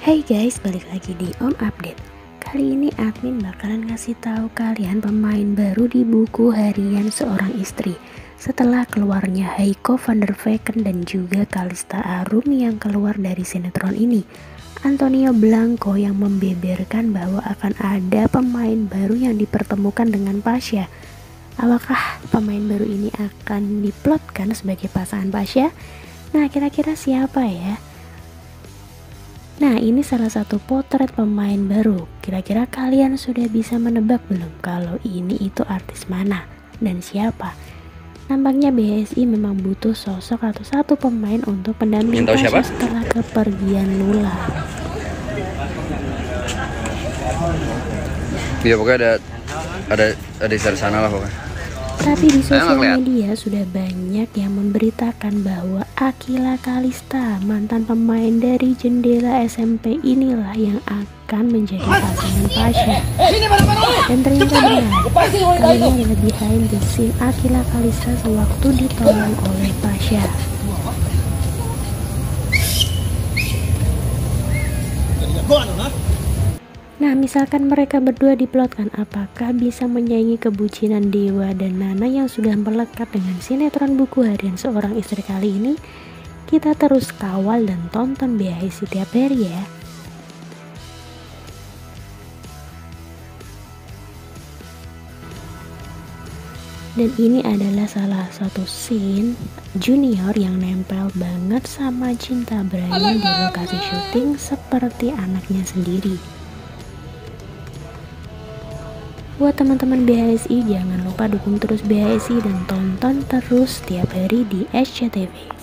Hai guys, balik lagi di Om Update. Kali ini admin bakalan ngasih tahu kalian pemain baru di buku harian seorang istri. Setelah keluarnya Heiko van der Vecken dan juga Kalista Arum yang keluar dari sinetron ini, Antonio Blanco yang membeberkan bahwa akan ada pemain baru yang dipertemukan dengan Pasha. Apakah pemain baru ini akan diplotkan sebagai pasangan Pasha? Nah, kira-kira siapa ya? Nah, ini salah satu potret pemain baru. Kira-kira kalian sudah bisa menebak belum kalau ini itu artis mana dan siapa? Nampaknya BSI memang butuh sosok atau satu pemain untuk pendamping Pasha setelah kepergian Lula. Iya, pokoknya ada di sana lah pokoknya. Tapi di sosial media sudah banyak yang memberitakan bahwa Akila Kalista, mantan pemain dari Jendela SMP inilah yang akan menjadi pasangan Pasha. Dan ternyata benar, kali ini adalah behind the scene Akila Kalista sewaktu ditolong oleh Pasha. Nah, misalkan mereka berdua diplotkan, apakah bisa menyaingi kebucinan Dewa dan Nana yang sudah melekat dengan sinetron buku harian seorang istri kali ini? Kita terus kawal dan tonton BHI setiap hari ya. Dan ini adalah salah satu scene Junior yang nempel banget sama Cinta Brani di lokasi syuting seperti anaknya sendiri. Buat teman-teman BHSI, jangan lupa dukung terus BHSI dan tonton terus setiap hari di SCTV.